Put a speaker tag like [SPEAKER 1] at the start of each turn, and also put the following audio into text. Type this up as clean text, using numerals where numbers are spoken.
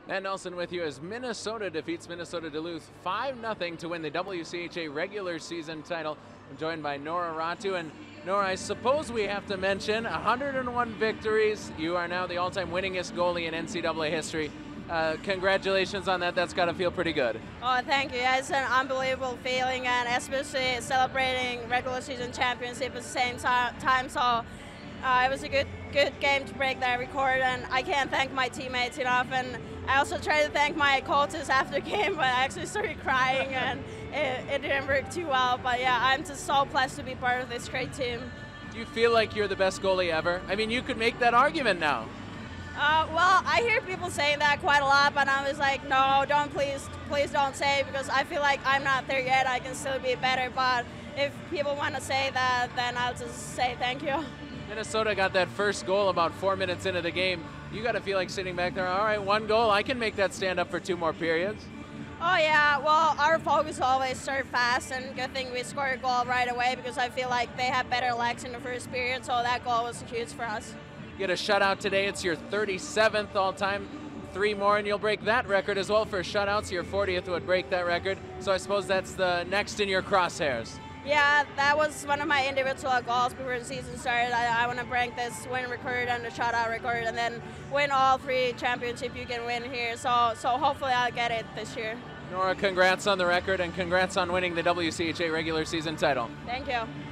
[SPEAKER 1] Matt Nelson with you as Minnesota defeats Minnesota Duluth 5-0 to win the WCHA regular season title. I'm joined by Nora Ratu. And Nora, I suppose we have to mention 101 victories. You are now the all-time winningest goalie in NCAA history. Congratulations on that. That's got to feel pretty good.
[SPEAKER 2] Oh, thank you. It's an unbelievable feeling, and especially celebrating regular season championship at the same time. So it was a good game to break that record, and I can't thank my teammates enough. And I also tried to thank my coaches after the game, but I actually started crying, and it didn't work too well. But yeah, I'm just so blessed to be part of this great team.
[SPEAKER 1] Do you feel like you're the best goalie ever? I mean, you could make that argument now.
[SPEAKER 2] Well, I hear people saying that quite a lot, but I was like, no, please don't say it, because I feel like I'm not there yet. I can still be better, but if people want to say that, then I'll just say thank you.
[SPEAKER 1] Minnesota got that first goal about 4 minutes into the game. You got to feel like sitting back there, all right, one goal, I can make that stand up for 2 more periods.
[SPEAKER 2] Oh yeah, well, our focus always start fast, and good thing we scored a goal right away, because I feel like they had better legs in the first period, so that goal was huge for us.
[SPEAKER 1] You get a shutout today. It's your 37th all-time. 3 more and you'll break that record as well for shutouts. Your 40th would break that record. So I suppose that's the next in your crosshairs.
[SPEAKER 2] Yeah, that was one of my individual goals before the season started. I want to break this win record and the shutout record, and then win all 3 championships you can win here. So hopefully I'll get it this year.
[SPEAKER 1] Nora, congrats on the record and congrats on winning the WCHA regular season title.
[SPEAKER 2] Thank you.